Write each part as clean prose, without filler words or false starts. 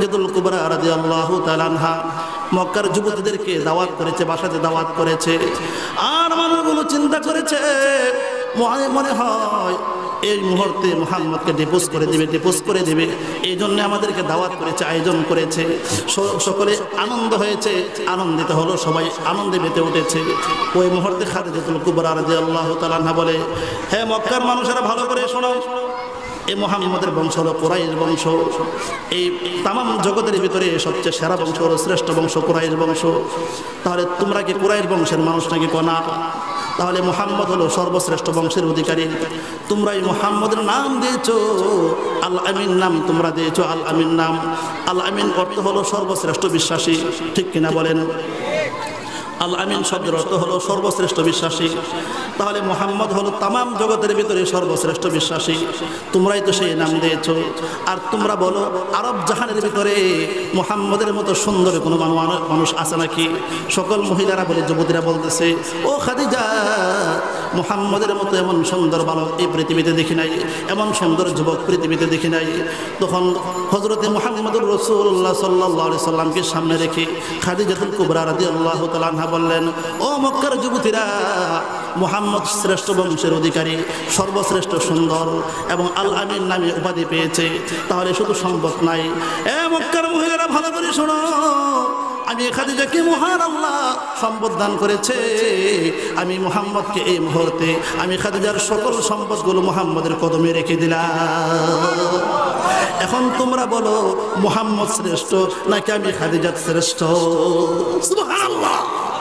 খাদিজাতুল কুবরা রাদিয়াল্লাহু তাআলা আনহা মক্কার যুবতীদেরকে দাওয়াত করেছে, বাসাতে দাওয়াত করেছে। আর মানুষগুলো চিন্তা করেছে মনে হয় এই মুহূর্তে মুহাম্মদকে ডিপোজ করে দিবে, এই জন্য আমাদেরকে দাওয়াত করেছে, আয়োজন করেছে। সকলে আনন্দ হয়েছে, আনন্দিত হলো, সবাই আনন্দে মেতে উঠেছে। ওই মুহূর্তে খাদিজাতুল কুবরা রাদিয়াল্লাহু তাআলা আনহা বলে, হে মক্কার মানুষেরা ভালো করে শোনো, এই মুহাম্মদের বংশ হলো কুরাইশ বংশ। এই তামাম জগতের ভিতরে সবচেয়ে সেরা বংশ হলো, শ্রেষ্ঠ বংশ কুরাইশ বংশ। তাহলে তোমরা কি কুরাইশ বংশের মানুষ নাকি? কোনা। তাহলে মুহাম্মদ হলো সর্বশ্রেষ্ঠ বংশের অধিকারী। তোমরা এই মুহাম্মদের নাম দিয়েছো আল আমিন, নাম তোমরা দিয়েছো আল আমিন নাম। আল আমিন অর্থ হলো সর্বশ্রেষ্ঠ বিশ্বাসী, ঠিক কিনা বলেন? আল আমিন শব্দের অর্থ হলো সর্বশ্রেষ্ঠ বিশ্বাসী। তাহলে মুহাম্মদ হলো তামাম জগতের ভিতরে সর্বশ্রেষ্ঠ বিশ্বাসী, তোমরাই তো সেই নাম দিয়েছো। আর তোমরা বলো আরব জাহানের ভিতরে মুহাম্মদের মতো সুন্দর কোনো মানুষ আছে নাকি? সকল মহিলারা বলে, যুবতীরা বলতেছে, ও খাদিজা, মুহাম্মদের মতো এমন সুন্দর বালক এই পৃথিবীতে দেখি নাই, এমন সুন্দর যুবক পৃথিবীতে দেখি নাই। তখন হযরতে মুহাম্মদুর রাসূলুল্লাহ সাল্লাল্লাহু আলাইহি সাল্লামকে সামনে রেখে খাদিজাতুল কুবরা রাদিয়াল্লাহু তাআলা আনহা বললেন, ও মক্কার যুবতীরা, মুহাম্মদ শ্রেষ্ঠ বংশের অধিকারী, সর্বশ্রেষ্ঠ সুন্দর এবং আল আমিন নামে উপাধি পেয়েছে। তাহলে শুধু সম্পদ নাই, এ মক্কার মহিলারা ভালো করে শোনো, আমি খাদিজাকে মহান আল্লাহ সম্পদ দান করেছে। আমি মুহাম্মদকে এই মুহূর্তে আমি খাদিজার সকল সম্পদগুলো মুহাম্মদের কদমে রেখে দিলাম। এখন তোমরা বলো মুহাম্মদ শ্রেষ্ঠ নাকি আমি খাদিজা শ্রেষ্ঠ? সুবহানাল্লাহ।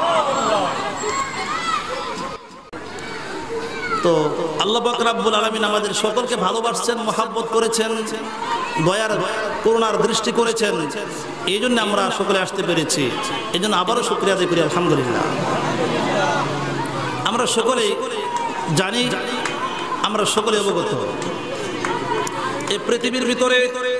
তো আল্লাহ পাক রব্বুল আলামিন আমাদের সকলকে ভালোবাসছেন, মহব্বত করেছেন, দয়ার করুণার দৃষ্টি করেছেন, এই জন্য আমরা সকলে আসতে পেরেছি। এই জন্য আবারও শুকরিয়া আদায় করি, আলহামদুলিল্লাহ। আমরা সকলেই জানি, আমরা সকলে অবগত, এই পৃথিবীর ভিতরে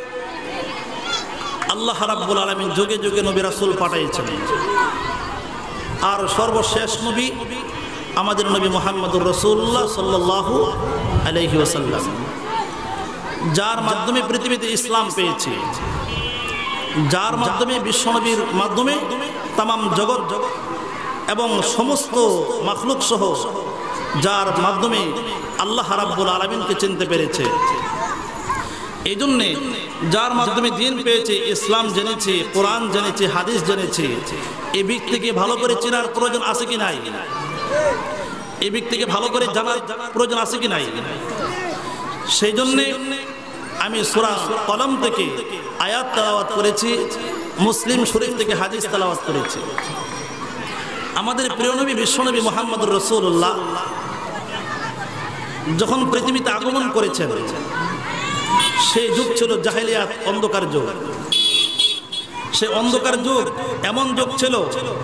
আল্লাহ রাব্বুল আলামিন যুগে যুগে নবী রাসূল পাঠাইছেন। আর সর্বশেষ নবী আমাদের নবী মুহাম্মদুর রাসূলুল্লাহ সাল্লাল্লাহু আলাইহি ওয়াসাল্লাম, যার মাধ্যমে পৃথিবীতে ইসলাম পেয়েছে, যার মাধ্যমে বিশ্বনবীর মাধ্যমে তামাম জগৎ এবং সমস্ত মাখলুক সহ যার মাধ্যমে আল্লাহ রাব্বুল আলামিনকে চিনতে পেরেছে। এই জন্যে যার মাধ্যমে দ্বীন পেয়েছে, ইসলাম জেনেছে, কোরআন জেনেছে, হাদিস জেনেছে, এই ব্যক্তিকে ভালো করে চেনার প্রয়োজন আছে কি নাই? এই ব্যক্তিকে ভালো করে জানার প্রয়োজন আছে কি নাই? সেই জন্যে আমি সূরা কলম থেকে আয়াত তেলাওয়াত করেছি, মুসলিম শরীফ থেকে হাদিস তেলাওয়াত করেছি। আমাদের প্রিয় নবী বিশ্বনবী মুহাম্মদুর রাসূলুল্লাহ যখন পৃথিবীতে আগমন করেছেন, সেই যুগ ছিল জাহেলিয়াত, অন্ধকার যুগ। সে অন্ধকার যুগ এমন যুগ ছিল,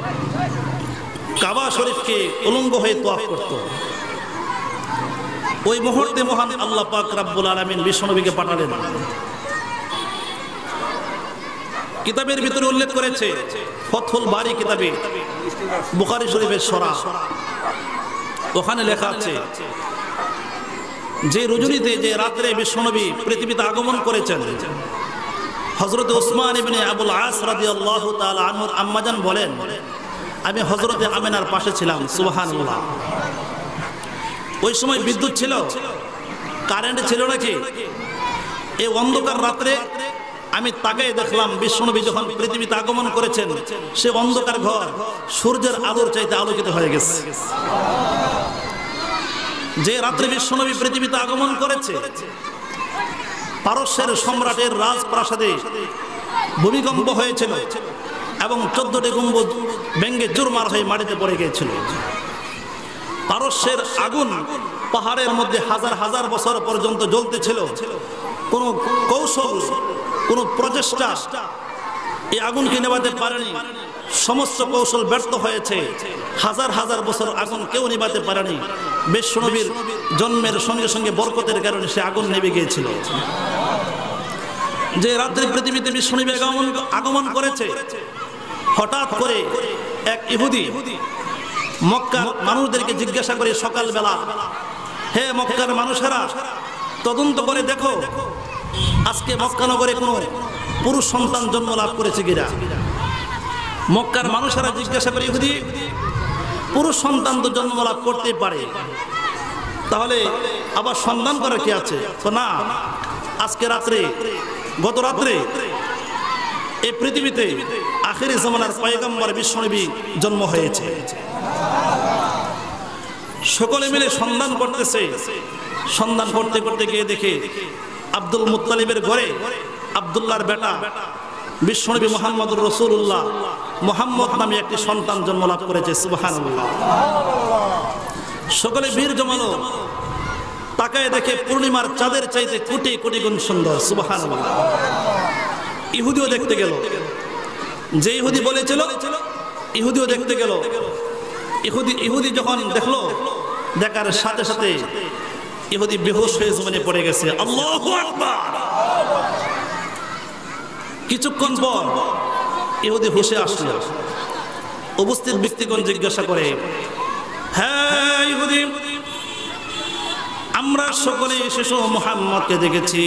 কাবা শরীফকে উলঙ্গ হয়ে তোয়াফ করত। ওই মুহূর্তে মহান আল্লাহ পাক রব্বুল আলামিন বিশ্বনবীকে পাঠালেন। কিতাবের ভিতরে উল্লেখ করেছে, ফতহুল বারি কিতাবে, বুখারী শরীফের সরা, ওখানে লেখা আছে যে রজনীতে, যে রাত্রে বিশ্বনবী পৃথিবীতে আগমন করেছেন, হযরত উসমান ইবনে আবুল আস রাদিয়াল্লাহু তাআলা আনহুর আম্মাজান বলেন, আমি হযরতে আমিনার পাশে ছিলাম। সুবহানাল্লাহ। ওই সময় বিদ্যুৎ ছিল, কারেন্ট ছিল নাকি? এই অন্ধকার রাত্রে আমি তাকাই দেখলাম বিশ্বনবী যখন পৃথিবীতে আগমন করেছেন, সে অন্ধকার ঘর সূর্যের আলোর চাইতে আলোকিত হয়ে গেছে। যে রাত্রে বিশ্বনবী পৃথিবীতে আগমন করেছে, পারস্যের সম্রাটের রাজপ্রাসাদে ভূমিকম্প হয়েছিল এবং 14টি গম্বুজ ভেঙে চুরমার হয়ে মাটিতে পড়ে গিয়েছিল। পারস্যের আগুন পাহাড়ের মধ্যে হাজার হাজার বছর পর্যন্ত জ্বলতেছিল। কোনো কৌশল, কোনো প্রচেষ্টা এই আগুনকে নেভাতে পারেনি। সমস্ত কৌশল ব্যর্থ হয়েছে। হাজার হাজার বছর আগুন কেউ নেভাতে পারেনি। বিশ্বনবীর জন্মের সঙ্গে সঙ্গে বরকতের কারণে সে আগুন নেভে গিয়েছিল। যে রাত্রে পৃথিবীতে বিশ্বনবী আগমন করেছে, হঠাৎ করে এক ইহুদি মক্কার মানুষদেরকে জিজ্ঞাসা করে সকালবেলা, হে মক্কার মানুষেরা, তদন্ত করে দেখো আজকে মক্কা নগরে কোনো পুরুষ সন্তান জন্ম লাভ করেছে কিনা? মক্কার মানুষেরা জিজ্ঞাসা করে, ইহুদি পুরুষ সন্তান তো জন্ম লাভ করতেই পারে, তাহলে আবার সন্তান করার কি আছে? তো না, আজকে রাত্রে, গত রাত্রে এই পৃথিবীতে আখিরি জামানার পয়গম্বর বিশ্বনবী জন্ম হয়েছে। সকলে মিলে সন্ধান করতেছে, সন্ধান করতে করতে গিয়ে দেখে আব্দুল মুত্তালিবের ঘরে আব্দুল্লাহর বেটা বিশ্বনবী মুহাম্মদুর রাসূলুল্লাহ মুহাম্মদ নামে একটি সন্তান জন্ম লাভ করেছে। সুবহানাল্লাহ। সকলে বীর জমালো, তাকায় দেখে পূর্ণিমার চাঁদের চাইতে কোটি কোটি গুণ সুন্দর। সুবহানাল্লাহ। ইহুদিও দেখতে গেল, যে ইহুদি বলেছিল ইহুদিও দেখতে গেল। ইহুদি যখন দেখলো, দেখার সাথে সাথে ইহুদি বেহুশ হয়ে জমিনে পড়ে গেছে। আল্লাহু আকবার। কিছুক্ষণ পর ইহুদি হুশে আসলো। উপস্থিত ব্যক্তিগণ জিজ্ঞাসা করে, হ্যাঁ ইহুদি, আমরা সকলে শিশু মুহাম্মদকে দেখেছি,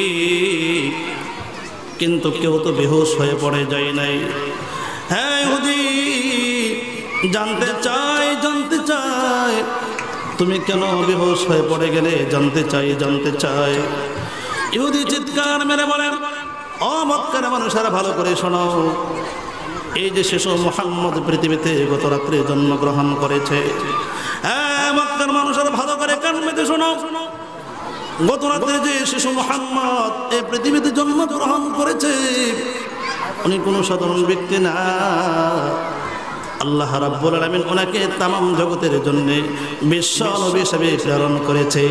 কিন্তু কেউ তো বেহুশ হয়ে পড়ে যায় নাই। হ্যাঁ ইহুদি, জানতে চাই তুমি কেন বেহুশ হয়ে পড়ে গেলে? জানতে চাই। ইহুদি চিৎকার মেরে বলেন, ও মক্কার মানুষেরা ভালো করে শোনো, এই যে শিশু মুহাম্মদ পৃথিবীতে গত রাত্রে জন্মগ্রহণ করেছে। হ্যাঁ মক্কার মানুষেরা ভালো করে কান পেতে শোনো, গত রাত্রে যে শিশু মুহাম্মদ এই পৃথিবীতে জন্মগ্রহণ করেছে, উনি কোনো সাধারণ ব্যক্তি না। আল্লাহ রাব্বুল আলামিন ওনাকে তামাম জগতের জন্য বিশ্ব নবী হিসেবে প্রেরণ করেছে।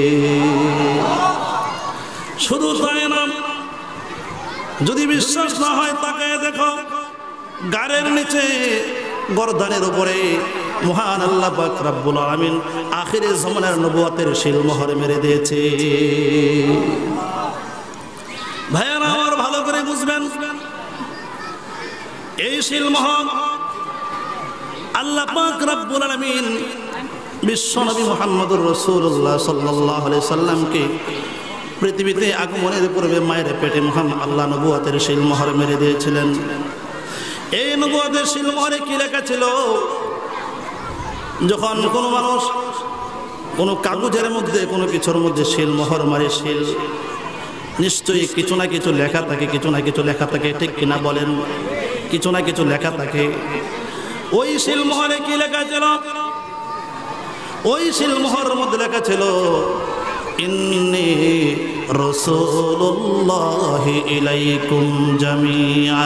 শুধু তাই না, যদি বিশ্বাস না হয় তাকায় দেখো, গাড়ের নিচে গর্দানের উপরে মহান আল্লাহ পাক রব্বুল আলামিন আখিরে জামানার নবুয়তের শিলমোহর মেরে দিয়েছে। ভাইয়েরা আমার ভালো করে বুঝবেন, এই শিলমোহর আল্লাহ পাক রব্বুল আলামিন বিশ্বনবী মুহাম্মদুর রাসূলুল্লাহ সাল্লাল্লাহু আলাইহি সাল্লামকে পৃথিবীতে আগমনের পূর্বে মায়ের পেটে মহান আল্লাহ নবুয়তের শিলমোহর মেরে দিয়েছিলেন। এই নবুয়তের শিলমোহরে কি লেখা ছিল? যখন কোনো মানুষ কোনো কাগজের মধ্যে কোনো কিছুর মধ্যে শিলমোহর মারে, শিল নিশ্চয়ই কিছু না কিছু লেখা থাকে, কিছু না কিছু লেখা থাকে, ঠিক কিনা বলেন? কিছু না কিছু লেখা থাকে। ওই শিলমোহরে কি লেখা ছিল? ওই শিলমোহরের মধ্যে লেখা ছিল, ইন্নী রাসূলুল্লাহি ইলাইকুম জামিআ।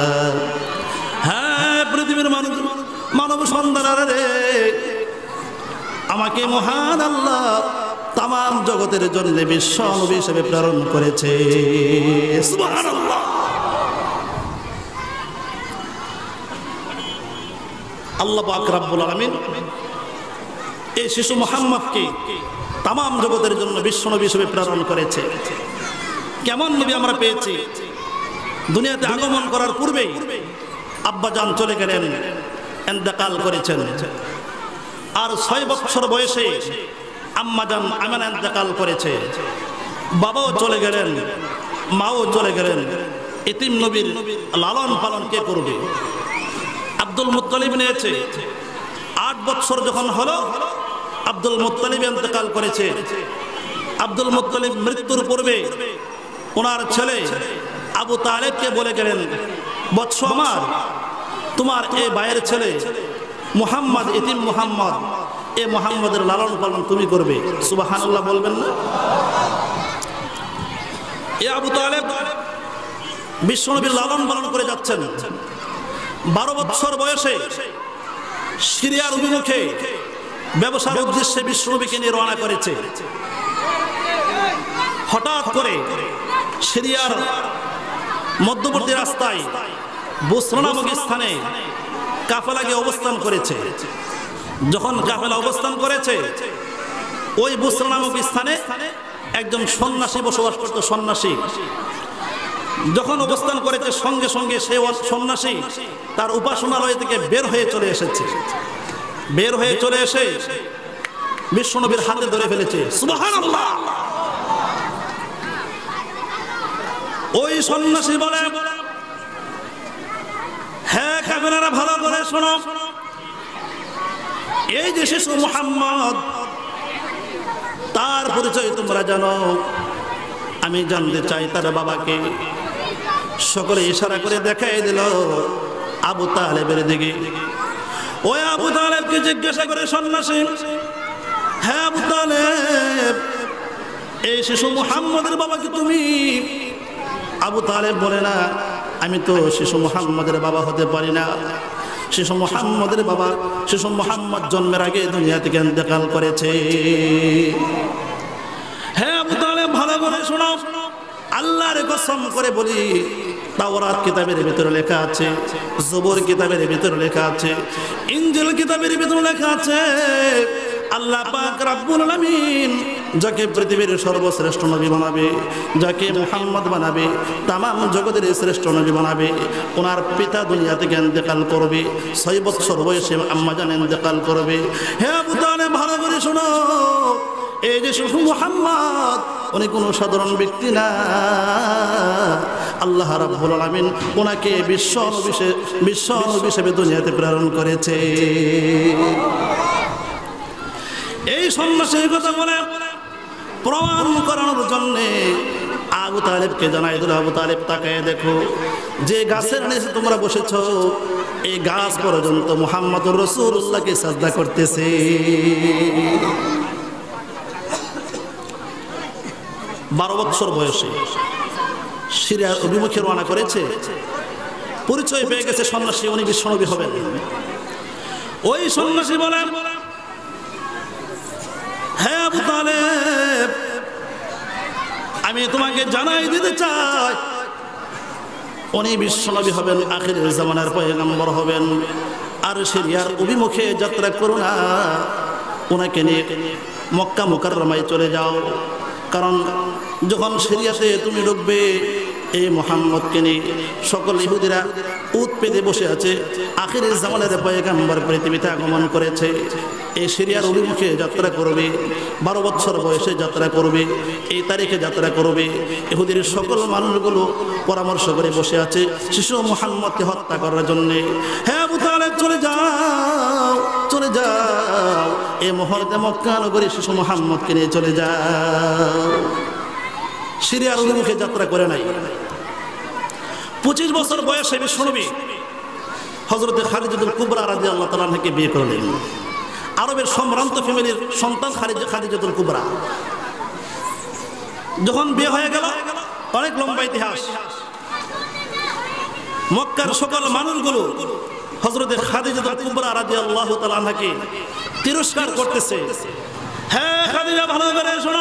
হ্যাঁ পৃথিবীর মানব সন্তানেরা রে, আমাকে মহান আল্লাহ তামাম জগতের জন্য বিশ্ব নবী হিসেবে প্রেরণ করেছে। সুবহানাল্লাহ। আল্লাহ পাক রব্বুল আলামিন এই শিশু মুহাম্মদকে তামাম জগতের জন্য বিশ্ব নবী হিসেবে প্রেরণ করেছে। কেমন নবী আমরা পেয়েছি? দুনিয়াতে আগমন করার পূর্বেই আব্বাজান চলে গেলেন, ইন্তেকাল করেছেন। আর 6 বছর বয়সে আম্মাজান আমেনা ইন্তেকাল করেছে। বাবাও চলে গেলেন, মাও চলে গেলেন। এতিম নবীর লালন পালন কে করবে? আব্দুল মুত্তালিব নিয়েছে। 8 বছর যখন হলো, আব্দুল মুত্তালিব ইন্তেকাল করেছে। আব্দুল মুত্তালিব মৃত্যুর পূর্বে ওনার ছেলে আবু তালেবকে বলে গেলেন, বৎস আমার, তোমার এই ভাইয়ের ছেলে মুহাম্মদ, এতিম মুহাম্মদ, এই মুহাম্মদের লালন পালন তুমি করবে। সুবহানাল্লাহ বলবেন না? এই আবু তালেব বিশ্বনবীর লালন পালন করে যাচ্ছেন। 12 বছর বয়সে সিরিয়ার অভিমুখে ব্যবসার উদ্দেশ্যে বিশ্বনবীকে নিয়ে রওনা করেছে। হঠাৎ করে সিরিয়ার মধ্যবর্তী রাস্তায় বুসরা নামক স্থানে কাফেলা গিয়ে অবস্থান করেছে। যখন কাফেলা অবস্থান করেছে, ওই বুসরা নামক স্থানে একজন সন্ন্যাসী বসবাস করত। সন্ন্যাসী যখন অবস্থান করেছে, সঙ্গে সঙ্গে সে সন্ন্যাসী তার উপাসনালয় থেকে বের হয়ে চলে এসেছে। বের হয়ে চলে এসে বিশ্বনবীর হাতে ধরে ফেলেছে। সুবহানাল্লাহ। ওই সন্ন্যাসী বলে, হ্যাঁ কাফেরেরা ভালো করে শোনো, এই যে শিশু মুহাম্মদ তার পরিচয় তোমরা জানো, আমি জানতে চাই তার বাবাকে। সকলে ইশারা করে দেখাই দিল আবু তালেবের দিকে। ওই আবু তালেবকে জিজ্ঞাসা করে সন্ন্যাসী, হ্যাঁ আবু তালেব, এই শিশু মুহাম্মদের বাবা কি তুমি? আবু তালেব বলে, না, আমি তো শিশু মুহাম্মদের বাবা হতে পারি না। শিশু মুহাম্মদের বাবা, শিশু মুহাম্মদ জন্মের আগে দুনিয়া থেকে ইন্তেকাল করেছে। হ্যাঁ আবু তালেব ভালো করে শোনো, আল্লাহর কসম করে বলি, তাওরাত কিতাবের ভিতরে লেখা আছে, জবুর কিতাবের ভিতরে লেখা আছে, ইনজিল কিতাবের ভিতরে লেখা আছে, আল্লাহ পাক রব্বুল আলামিন যাকে পৃথিবীর সর্বশ্রেষ্ঠ নবী বানাবে, যাকে মুহাম্মদ বানাবে, তামাম জগতের শ্রেষ্ঠ নবী বানাবে, ওনার পিতা দুনিয়া থেকে ইন্তেকাল করবে, 6 বছর বয়সে আম্মা জান ইন্তেকাল করবে। হে আবু তালেব ভালো করে শোনো, এই যে শিশু মুহাম্মদ উনি কোনো সাধারণ ব্যক্তি না, আল্লাহ রাব্বুল আলামিন ওনাকে বিশ্ব নবী হিসেবে দুনিয়াতে প্রেরণ করেছে। এই সন্ন্যাসী কথা বলে প্রমাণ করানোর জন্য আবু তালেবকে জানাই দিল, আবু তালেব তাকায় দেখো, যে গাছের নিচে তোমরা বসেছো এই গাছ পর্যন্ত মুহাম্মদুর রাসূলুল্লাহকে সাজদা করতেছে। 12 বছর বয়সে সিরিয়ার অভিমুখে রওনা করেছে, পরিচয় পেয়ে গেছে সন্ন্যাসী উনি বিশ্বনবী হবেন। ওই সন্ন্যাসী বলেন, হ্যাঁ আবু তালেব, আমি তোমাকে জানাই দিতে চাই উনি বিশ্বনবী হবেন, আখিরের জামানার পয়গম্বর হবেন। আর সিরিয়ার অভিমুখে যাত্রা করো না, ওনাকে নিয়ে মক্কা মুকাররমায় চলে যাও, কারণ যখন সিরিয়াতে তুমি ঢুকবে এই মুহাম্মদকে নিয়ে সকল ইহুদিরা উট পেতে বসে আছে, আখিরের জামানের পয়গম্বর পৃথিবীতে আগমন করেছে। এই সিরিয়ার অভিমুখে যাত্রা করবে, 12 বছর বয়সে যাত্রা করবে, এই তারিখে যাত্রা করবে। ইহুদির সকল মানুষগুলো পরামর্শ করে বসে আছে শিশু মুহাম্মদকে হত্যা করার জন্য। হ্যাঁ আবু তালেব চলে যাও, চলে যাও, এই মুহূর্তে মক্কা নগরী শিশু মুহাম্মদকে নিয়ে চলে যাও। সিরিয়ার অভিমুখে যাত্রা করে নাই। 25 বছর বয়সে বিশ্বনবী হযরতে খাদিজাতুল কুবরা রাদিয়াল্লাহু তাআলা আনহাকে বিয়ে করলেন। আরবের সম্ভ্রান্ত ফ্যামিলির সন্তান খাদিজাতুল কুবরা। যখন বিয়ে হয়ে গেল, অনেক লম্বা ইতিহাস, মক্কার সকল মানুষগুলো হযরতে খাদিজাতুল কুবরা রাদিয়াল্লাহু তাআলা আনহাকে তিরস্কার করতেছে। হ্যাঁ খাদিজা ভালো করে শোনো,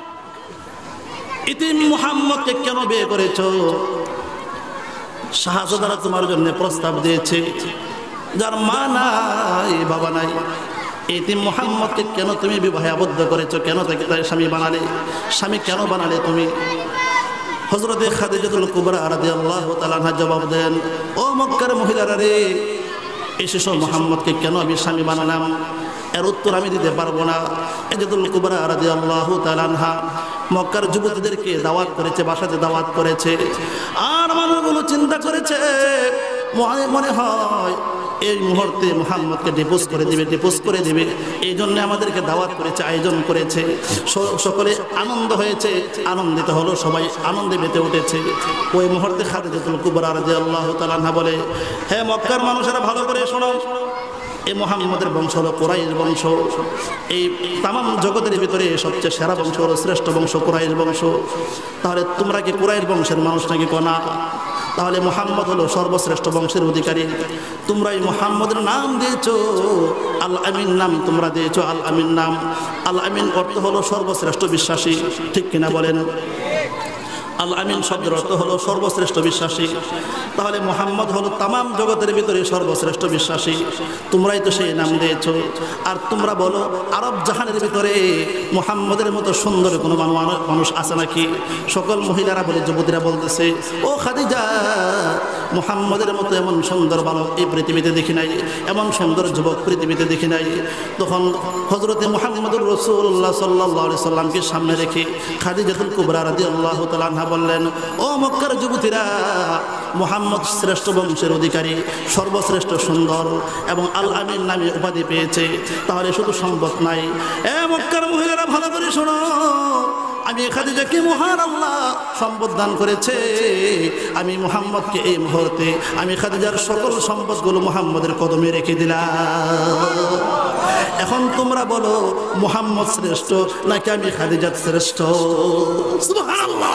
ইতিম মুহাম্মদকে কেন বিয়ে করেছো? শাহজাদারা তোমার জন্য প্রস্তাব দিয়েছে, যার মা নাই বাবা নাই, ইতিম মুহাম্মদকে কেন তুমি বিবাহে আবদ্ধ করেছো? কেন তাকে তার স্বামী বানালে? স্বামী কেন বানালে তুমি? হযরতে খাদিজাতুল কুবরা রাদিয়াল্লাহু তাআলা আনহা জবাব দেন, ও মক্কার মহিলারা রে, এই শিশু মুহাম্মদকে কেন আমি স্বামী বানালাম? এর উত্তর আমি দিতে পারবো না। খাদিজাতুল কুবরা রাদিয়াল্লাহু তাআলা আনহা মক্কার যুবতীদেরকে দাওয়াত করেছে, বাসাতে দাওয়াত করেছে, আর মানুষগুলো চিন্তা করেছে মনে হয় এই মুহূর্তে মুহাম্মদকে ডিপোজ করে দিবে, এই জন্য আমাদেরকে দাওয়াত করেছে, আয়োজন করেছে। সকলে আনন্দ হয়েছে, আনন্দিত হলো, সবাই আনন্দে মেতে উঠেছে। ওই মুহূর্তে খাদিজাতুল কুবরা রাদিয়াল্লাহু তাআলা আনহা বলে, হে মক্কার মানুষেরা ভালো করে শোনো, এই মুহাম্মদের বংশ হলো কুরাইশ বংশ। এই তামাম জগতের ভিতরে সবচেয়ে সেরা বংশ হলো, শ্রেষ্ঠ বংশ কুরাইশ বংশ। তাহলে তোমরা কি কুরাইশ বংশের মানুষ নাকি? কোনা, তাহলে মুহাম্মদ হলো সর্বশ্রেষ্ঠ বংশের অধিকারী। তোমরা এই মুহাম্মদের নাম দিয়েছো আল আমিন, নাম তোমরা দিয়েছো আল আমিন নাম। আল আমিন অর্থ হলো সর্বশ্রেষ্ঠ বিশ্বাসী, ঠিক কিনা বলেন? আল আমিন শব্দের অর্থ হলো সর্বশ্রেষ্ঠ বিশ্বাসী। তাহলে মুহাম্মদ হলো তামাম জগতের ভিতরে সর্বশ্রেষ্ঠ বিশ্বাসী, তোমরাই তো সেই নাম দিয়েছো। আর তোমরা বলো আরব জাহানের ভিতরে মুহাম্মদের মতো সুন্দর কোনো মানুষ আছে নাকি? সকল মহিলারা বলে, যুবতীরা বলতেছে, ও খাদিজা, মুহাম্মদের মতো এমন সুন্দর বালক এই পৃথিবীতে দেখি নাই, এমন সুন্দর যুবক পৃথিবীতে দেখি নাই। তখন হযরতে মুহাম্মদুর রাসূলুল্লাহ সাল্লাল্লাহু আলাইহি সাল্লামকে সামনে রেখে খাদিজাতুল কুবরা রাদিয়াল্লাহু তাআলা আনহা বললেন, ও মক্কার যুবতীরা, মুহাম্মদ শ্রেষ্ঠ বংশের অধিকারী, সর্বশ্রেষ্ঠ সুন্দর এবং আল আমিন নামে উপাধি পেয়েছে, তাহলে শুধু সম্ভব নাই। এ মক্কার মহিলারা ভালো করে শোনো, আমি খাদিজাকে মহান আল্লাহ সম্পদ দান করেছে। আমি মুহাম্মদকে এই মুহূর্তে আমি খাদিজার সকল সম্পদগুলো মুহাম্মদের কদমে রেখে দিলাম। এখন তোমরা বলো, মুহাম্মদ শ্রেষ্ঠ নাকি আমি খাদিজা শ্রেষ্ঠ? সুবহানাল্লাহ।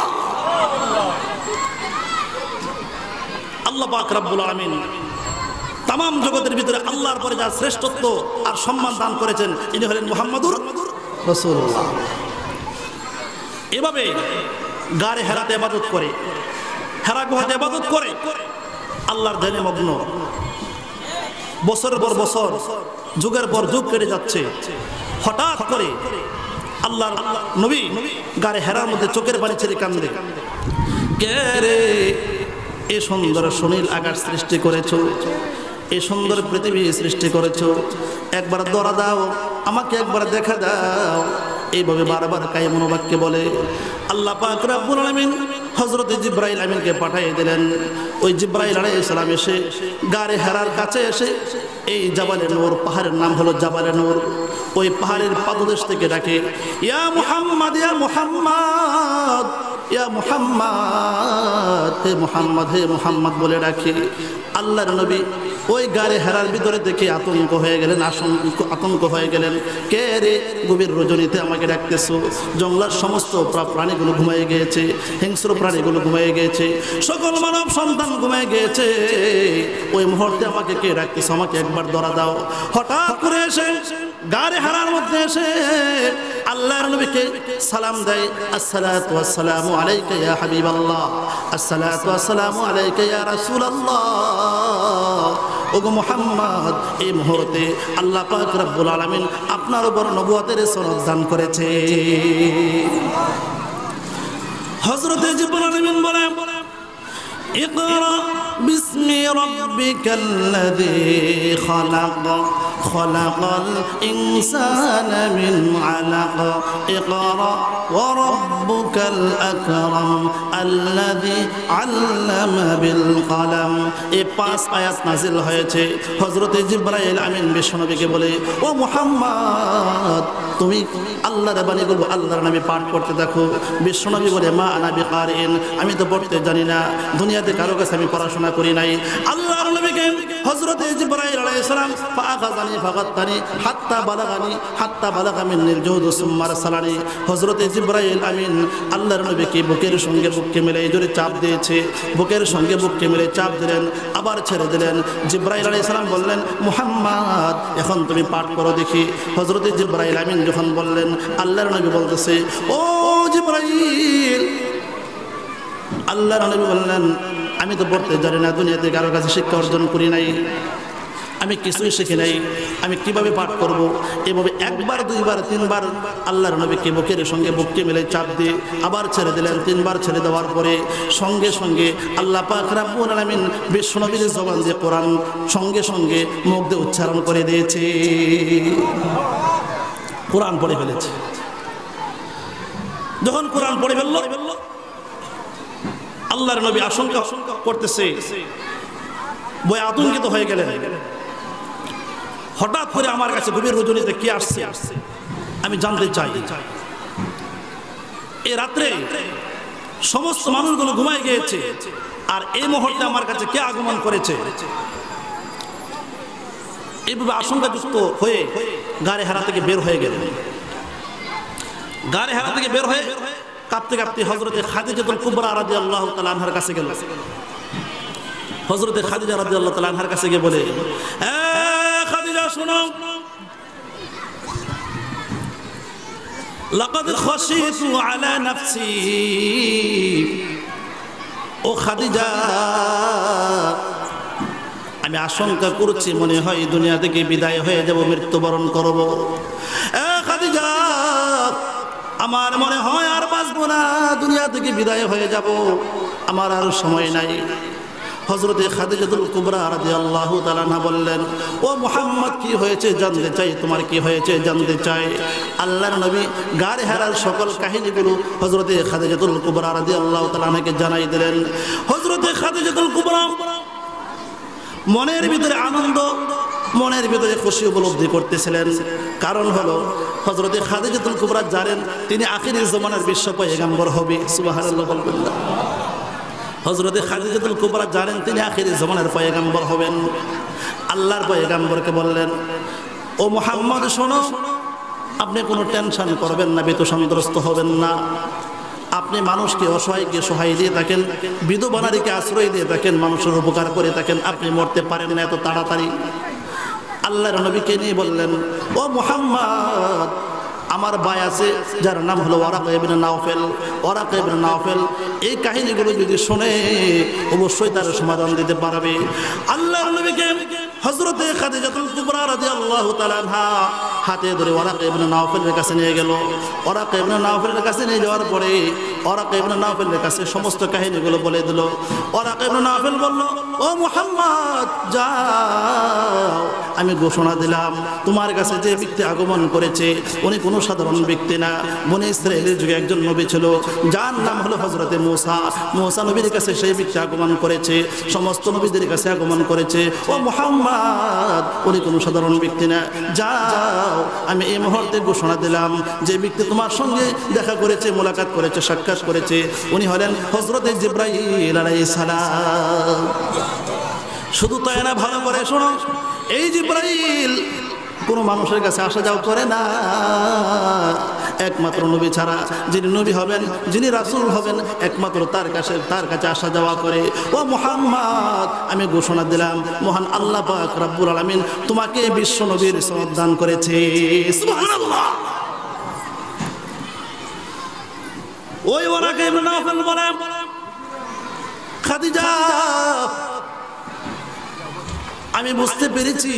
আল্লাহ পাক রব্বুল আলামিন তামাম জগতের ভিতরে আল্লাহর পরে যার শ্রেষ্ঠত্ব আর সম্মান দান করেছেন, ইনি হলেন মুহাম্মদুর রাসূলুল্লাহ। এভাবে গারে হেরাতে ইবাদত করে, হেরা গুহাতে ইবাদত করে, আল্লাহর ধ্যানে মগ্ন। বছরের পর বছর, যুগের পর যুগ কেটে যাচ্ছে। হঠাৎ করে আল্লাহর নবী গারে হেরার মধ্যে চোখের পানি ছেড়ে কান্দে, কে রে এ সুন্দর সুনীল আকাশ সৃষ্টি করেছো, এই সুন্দর পৃথিবী সৃষ্টি করেছো, একবার দরা দাও, আমাকে একবার দেখা দাও। এইভাবে বারবার কায়েম বাক্যে বলে। আল্লাহ পাক রব্বুল আলামিন হযরত জিবরাইল আমিনকে পাঠিয়ে দিলেন। ওই জিবরাইল আলাইহিস সালাম এসে গারে হেরার কাছে এসে এই জাবালে নূর, পাহাড়ের নাম হলো জাবালে নূর, ওই পাহাড়ের পাদদেশ থেকে ডাকে, ইয়া মুহাম্মদ, ইয়া মুহাম্মদ, ইয়া মুহাম্মদ, হে মুহাম্মদ, হে মুহাম্মদ বলে ডাকে। আল্লাহর নবী ওই গারে হেরার ভিতরে দেখে আতঙ্ক হয়ে গেলেন, আতঙ্ক হয়ে গেলেন। কে রে, গভীর রজনীতে আমাকে ডাকতেছো? জঙ্গলার সমস্ত প্রাণীগুলো ঘুমিয়ে গিয়েছে, হিংস্র প্রাণীগুলো ঘুমিয়ে গিয়েছে, সকল মানব সন্তান ঘুমিয়ে গিয়েছে, ওই মুহূর্তে আমাকে কে ডাকতেছো? আমাকে একবার ধরা দাও। হঠাৎ করে এসে গারে হেরার মধ্যে এসে আল্লাহর নবীকে সালাম দেয়, আসসালাতু ওয়াসসালামু আলাইকা ইয়া হাবিবাল্লাহ, আসসালাতু ওয়াসসালামু আলাইকা ইয়া রাসূলুল্লাহ। ওগো মুহাম্মদ, এই মুহূর্তে আল্লাহ পাক রব্বুল আলামিন আপনার উপর নবুয়তের সনদ দান করেছে। হযরত জিবরাইল আমিন বলেন, ইকরা বিসমি রাব্বিকাল্লাযী খালাক, খালাকাল ইনসানা মিন আলাক, ইকরা ওয়া রাব্বুকাল আকরাম আল্লাযী আল্লামা বিল কলম। এই 5 আয়াত নাযিল হয়েছে। হযরত জিবরাইল আমিন বিশ্বনবীকে বলে, ও মুহাম্মদ, তুমি আল্লাহর বাণীগুলো আল্লাহর নামে পাঠ করতে দেখো। বিশ্বনবী বলে, মা আনা বিকারিন, আমি তো পড়তে জানি না, দুনিয়াতে কারো কাছে আমি পড়াশোনা করি নাই। আল্লাহর নবীকে হযরত জিবরাইল আলাইহিস সালাম ফাআখাযানি ফাগাত্তানি হাত্তা বালাগানি, হাত্তা বালাগা মিন্নিল জুদ সুম্মা রাসালানি। হযরত জিবরাইল আমিন আল্লাহর নবীকে বুকের সঙ্গে বুককে মিলে জোরে চাপ দিয়েছে, বুকের সঙ্গে বুককে মিলে চাপ দিলেন, আবার ছেড়ে দিলেন। জিবরাইল আলাইহিস সালাম বললেন, মুহাম্মদ, এখন তুমি পাঠ করো দেখি। হযরত জিবরাইল আমিন যখন বললেন, আল্লাহর নবী বলতেছে, ও জিবরাইল, আল্লাহর নবী বললেন, আমি তো পড়তে জানি না, দুনিয়াতে কারোর কাছে শিক্ষা অর্জন করি নাই, আমি কিছুই শিখি নাই, আমি কিভাবে পাঠ করব? এভাবে একবার, দুইবার, তিনবার আল্লাহর নবীকে বুকের সঙ্গে বুককে মিলে চাপ দিয়ে আবার ছেড়ে দিলেন। 3 বার ছেড়ে দেওয়ার পরে সঙ্গে সঙ্গে আল্লাহ পাক রব্বুল আলামিন বিশ্বনবীর জবান দিয়ে কোরআন সঙ্গে সঙ্গে মুখ দিয়ে উচ্চারণ করে দিয়েছে, কোরআন পড়ে ফেলেছে। যখন কোরআন পড়ে ফেলল, আল্লাহর নবী আশঙ্কা করতেছে, বই আতঙ্কিত হয়ে গেলেন। হঠাৎ করে আমার কাছে গভীর রজনীতে কে আসছে আমি জানতে চাই। এই রাত্রে সমস্ত মানুষগুলো ঘুমায় গিয়েছে, আর এই মুহূর্তে আমার কাছে কে আগমন করেছে? এইভাবে আশঙ্কাযুক্ত হয়ে গারে হেরা থেকে বের হয়ে গেলেন। গারে হেরা থেকে বের হয়ে কাঁপতে কাঁপতে হযরতে খাদিজাতুল কুবরা রাদিয়াল্লাহু তাআলা আনহার কাছে গেল। হযরতে খাদিজা রাদিয়াল্লাহু তাআলা আনহার কাছে গিয়ে বলে, এ খাদিজা শোনো, লাকাদ খাশিতু আলা নাফসি, ও খাদিজা, আমি আশঙ্কা করছি, মনে হয় দুনিয়া থেকে বিদায় হয়ে যাব, মৃত্যুবরণ করব। এ খাদিজা, আমার মনে হয় আর বাঁচবো না, দুনিয়া থেকে বিদায় হয়ে যাব, আমার আর সময় নাই। হযরতে খাদিজাতুল কুবরা রাদিয়াল্লাহু তাআলা আনহা বললেন, ও মুহাম্মদ কি হয়েছে জানতে চাই, তোমার কি হয়েছে জানতে চাই। আল্লাহর নবী গাড়ি হারার সকল কাহিনীগুলো হযরতে খাদিজাতুল কুবরা রাদিয়াল্লাহু তাআলা আনহাকে জানাই দিলেন। হযরতে খাদিজাতুল কুবরা মনের ভিতরে আনন্দ, মনের ভিতরে খুশি উপলব্ধি করতেছিলেন। কারণ হলো হযরতে খাদিজাতুল কুবরা জানেন তিনি আখিরি জামানার বিশ্ব পয়গম্বর হবে। সুবহানাল্লাহ বলবেন না। হযরতে খাদিজাতুল কুবরা জানেন তিনি আখিরি জামানার পয়গম্বর হবেন। আল্লাহর পয়গম্বরকে বললেন, ও মুহাম্মদ শোনো, আপনি কোনো টেনশন করবেন না, ভীত সন্ত্রস্ত হবেন না। আপনি মানুষকে অসহায়কে সহায় দিয়ে থাকেন, বিধবা নারীকে আশ্রয় দিয়ে থাকেন, মানুষের উপকার করে থাকেন, আপনি মরতে পারেন না এত তাড়াতাড়ি। আল্লাহর নবীকে নিয়ে বললেন, ও মুহাম্মদ, আমার ভাই আছে যার নাম হলো ওয়ারাকা ইবনে নাওফেল। ওয়ারাকা ইবনে নাওফেল এই কাহিনীগুলো যদি শুনে অবশ্যই তার সমাধান দিতে পারবে। আল্লাহর নবীকে হযরতে খাদিজাতুল কুবরা রাদিয়াল্লাহু তাআলা আনহা হাতে ধরে ওয়ারাকা ইবনে নাওফেলের কাছে নিয়ে গেল। ওয়ারাকা ইবনে নাওফেলের কাছে নিয়ে যাওয়ার পরে ওয়ারাকা ইবনে নাওফেলের কাছে সমস্ত কাহিনীগুলো বলে দিল। ওয়ারাকা ইবনে নাওফেল বলল, ও মুহাম্মদ যাও, আমি ঘোষণা দিলাম তোমার কাছে যে ব্যক্তি আগমন করেছে উনি কোনো সাধারণ ব্যক্তি না। বনী ইসরাঈলের যুগে একজন নবী ছিল যার নাম হলো হযরতে মূসা। মূসা নবীর কাছে সেই ব্যক্তি আগমন করেছে, সমস্ত নবীদের কাছে আগমন করেছে। ও মুহাম্মদ, উনি কোনো সাধারণ ব্যক্তি না। যাও, আমি এই মুহূর্তে ঘোষণা দিলাম যে ব্যক্তি তোমার সঙ্গে দেখা করেছে, মোলাকাত করেছে, সাক্ষাৎ করেছে উনি হলেন হযরতে জিবরাইল আলাইহিস সালাম। শুধু তাই না, ভালো করে শোনো, এই জিবরাইল কোনো মানুষের কাছে আসা যাওয়া করে না, একমাত্র নবী ছাড়া। যিনি নবী হবেন, যিনি রাসূল হবেন, একমাত্র তার কাছে আসা যাওয়া করে। ও মুহাম্মদ, আমি ঘোষণা দিলাম মহান আল্লাহ পাক রব্বুল আলামিন তোমাকে বিশ্ব নবীর সনদ দান করেছে। সুবহানাল্লাহ। ওই ওয়ারাকা ইবনে নাওফেল বলেন, খাদিজা আমি বুঝতে পেরেছি